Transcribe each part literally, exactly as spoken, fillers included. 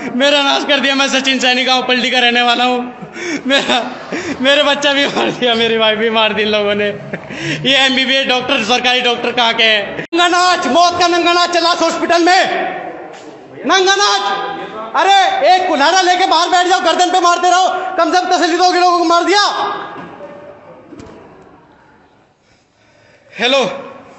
मेरा नाश कर दिया। मैं सचिन सैनी गाँव पलटी का रहने वाला हूँ। मेरा मेरे बच्चा भी मार दिया, मेरी वाइफ भी मार दी इन लोगों ने। ये एमबीबीएस डॉक्टर, सरकारी डॉक्टर कहाँ के हैं? नंगा नाच, मौत का नंगा नाच चला हॉस्पिटल में, नंगा नाच। अरे एक कुल्हाड़ा लेके बाहर बैठ जाओ, गर्दन पे मारते रहो, कम से कम तसल्ली दो कि लोगों को मार दिया। हेलो,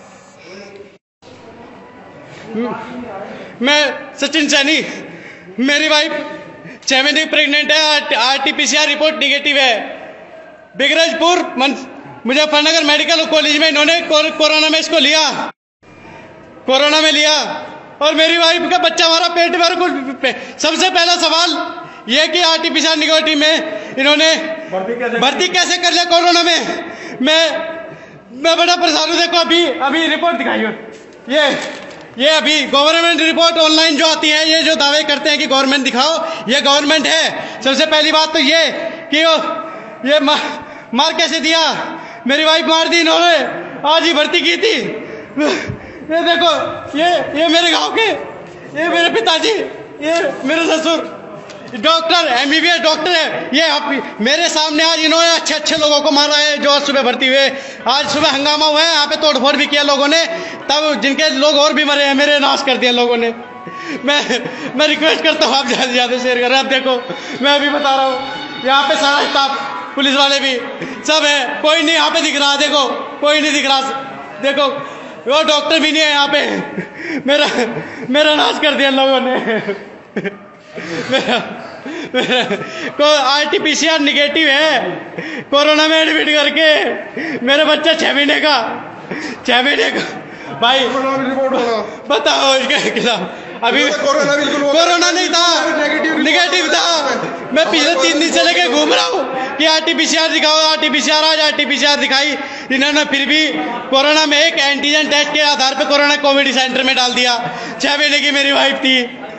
मैं सचिन सैनी, मेरी वाइफ छह महीने प्रेग्नेंट है, आरटीपीसीआर रिपोर्ट निगेटिव है। बिगरजपुर मुजफ्फरनगर मेडिकल कॉलेज में इन्होंने कोरोना में इसको लिया, कोरोना में लिया, और मेरी वाइफ का बच्चा हमारा पेट में। सबसे पहला सवाल यह कि आरटीपीसीआर निगेटिव में इन्होंने भर्ती कैसे कर लिया कोरोना में। मैं मैं बड़ा परेशान हूँ। देखो अभी अभी रिपोर्ट दिखाइए, ये ये अभी गवर्नमेंट रिपोर्ट ऑनलाइन जो आती है, ये जो दावे करते हैं कि गवर्नमेंट दिखाओ, ये गवर्नमेंट है। सबसे पहली बात तो ये कि ये मार, मार कैसे दिया, मेरी वाइफ मार दी इन्होंने, आज ही भर्ती की थी। ये देखो, ये ये मेरे गांव के, ये मेरे पिताजी, ये मेरे ससुर डॉक्टर, एमबीबीएस डॉक्टर है। ये आप मेरे सामने आज इन्होंने अच्छे अच्छे लोगों को मारा है जो आज सुबह भर्ती हुए। आज सुबह हंगामा हुआ है, यहाँ पे तोड़फोड़ भी किया लोगों ने, तब जिनके लोग और भी मरे हैं, मेरे नाश कर दिया लोगों ने। मैं मैं रिक्वेस्ट करता हूँ आप ज़्यादा से ज़्यादा शेयर करें। आप देखो, मैं अभी बता रहा हूँ, यहाँ पे सारा स्टाफ, पुलिस वाले भी सब है, कोई नहीं यहाँ पे दिख रहा। देखो कोई नहीं दिख रहा, देखो वो डॉक्टर भी नहीं है यहाँ पे। मेरा मेरा नाश कर दिया लोगों ने। मेरा मेरा को आरटीपीसीआर निगेटिव है, कोरोना में एडमिट करके मेरा बच्चा छह महीने का छह महीने का भाई बताओ इसके खिलाफ। अभी कोरोना कोरोना नहीं था, निगेटिव था। मैं पिछले तीन दिन से लेके घूम रहा हूँ कि आरटीपीसीआर दिखाओ, आरटीपीसीआर आज आरटीपीसीआर दिखाई इन्होंने, फिर भी कोरोना में एक एंटीजन टेस्ट के आधार पे कोरोना कोविड सेंटर में डाल दिया। छह महीने की मेरी वाइफ थी।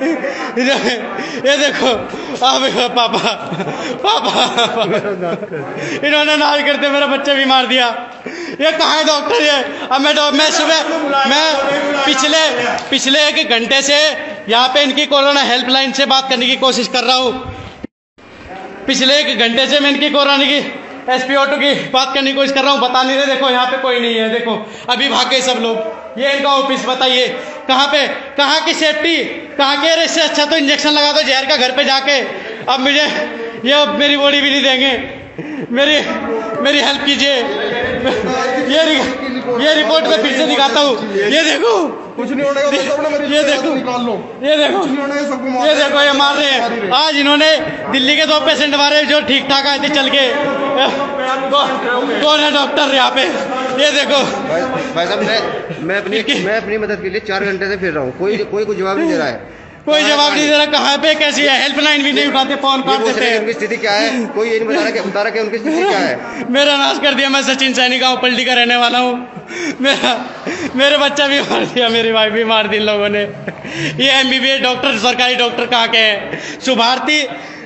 ये देखो आप, पापा पापा इन्होंने नाश करते मेरा बच्चा भी मार दिया। ये कहाँ है डॉक्टर? ये अब मैं मैं सुबह मैं पिछले पिछले एक घंटे से यहाँ पे इनकी कोरोना हेल्पलाइन से बात करने की कोशिश कर रहा हूँ। पिछले एक घंटे से मैं इनकी कोरोना की एसपी ऑटो की बात करने की कोशिश कर रहा हूँ, बता नहीं रहे। देखो यहाँ पे कोई नहीं है, देखो अभी भाग गए सब लोग। ये इनका ऑफिस, बताइए कहाँ पे, कहाँ की सेफ्टी, कहाँ के? इससे अच्छा तो इंजेक्शन लगा दो जहर का घर पे जाके। अब मुझे ये अब मेरी बॉडी भी नहीं देंगे, मेरी मेरी हेल्प कीजिए। ये ये रिपोर्ट में फिर से दिखाता हूँ। ये देखो कुछ नहीं होने का, ये देखो निकाल लो, ये देखो ये देखो ये मार रहे हैं। आज इन्होंने दिल्ली के दो पेशेंट मारे जो ठीक ठाक आए थे चल के। कौन है डॉक्टर यहाँ पे? ये देखो भाई साहब, मैं मैं अपनी मैं अपनी मदद के लिए चार घंटे से फिर रहा हूँ, कोई कोई कोई जवाब नहीं दे रहा है, कोई जवाब नहीं दे रहा। कहाँ पे, कैसी है? हेल्पलाइन भी नहीं उठाते, फोन काट देते हैं। उनकी स्थिति क्या है कोई ये नहीं बता रहा, बता रहा कि उनकी स्थिति क्या है। मेरा नाश कर दिया। मैं सचिन सैनी गाँव पलटी का रहने वाला हूँ। मेरा मेरे बच्चा भी मार दिया, मेरी वाइफ भी मार दी लोगों ने। ये एमबीबीएस डॉक्टर, सरकारी डॉक्टर कहाँ के हैं? सुभारती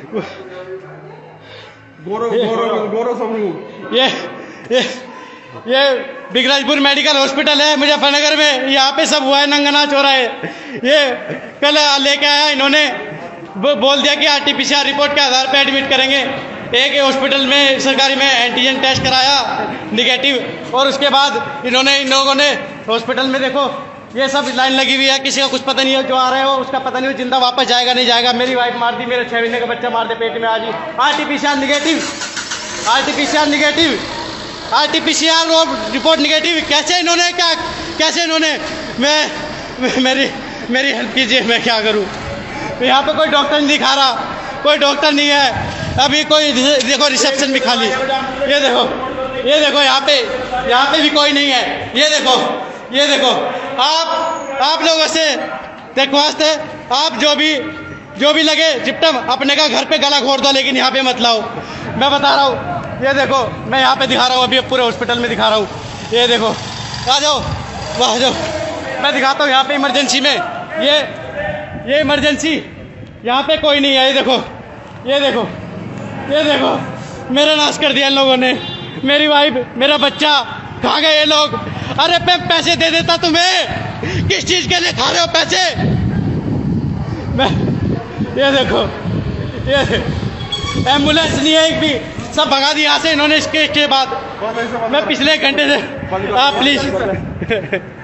गौरव गौरव गौरव स्वरूप। ये ये ये बिगराजपुर मेडिकल हॉस्पिटल है मुजफ्फरनगर में, यहाँ पे सब हुआ है, नंगा नाच हो रहा है। ये कल लेके आया इन्होंने, बोल दिया कि आरटीपीसीआर रिपोर्ट के आधार पे एडमिट करेंगे। एक हॉस्पिटल में सरकारी में एंटीजन टेस्ट कराया निगेटिव, और उसके बाद इन्होंने इन लोगों ने हॉस्पिटल में देखो ये सब लाइन लगी हुई है, किसी का कुछ पता नहीं है, जो आ रहे हो उसका पता नहीं हो, जिंदा वापस जाएगा नहीं जाएगा। मेरी वाइफ मार दी, मेरे छह महीने का बच्चा मार दे पेट में। आज ही RTPCR negative, RTPCR negative, RTPCR report negative. कैसे इन्होंने, क्या कैसे इन्होंने? मैं मेरी मेरी हेल्प कीजिए, मैं क्या करूं? यहाँ पे कोई डॉक्टर नहीं दिखा रहा, कोई डॉक्टर नहीं है। अभी कोई देखो रिसेप्शन भी खाली। ये देखो ये देखो यहाँ पे यहाँ पे भी कोई नहीं है। ये देखो ये देखो आप आप लोगों से दरख्वास्त है, आप जो भी जो भी लगे चिपटम अपने का घर पे गला घोट दो, लेकिन यहाँ पे मत लाओ। मैं बता रहा हूँ, ये देखो मैं यहाँ पे दिखा रहा हूँ, अभी पूरे हॉस्पिटल में दिखा रहा हूँ। ये देखो, आ जाओ आ जाओ, मैं दिखाता हूँ यहाँ पे इमरजेंसी में। ये ये इमरजेंसी, यहाँ पे कोई नहीं है। ये देखो ये देखो ये देखो मेरा नाश कर दिया इन लोगों ने। मेरी वाइफ, मेरा बच्चा, कहाँ गए ये लोग? अरे मैं पैसे दे देता तुम्हें, किस चीज के लिए खा रहे हो पैसे? मैं ये देखो, ये एम्बुलेंस नहीं है एक भी, सब भगा दिया यहाँ से इन्होंने इसके के बाद। मैं पिछले घंटे से, आप प्लीज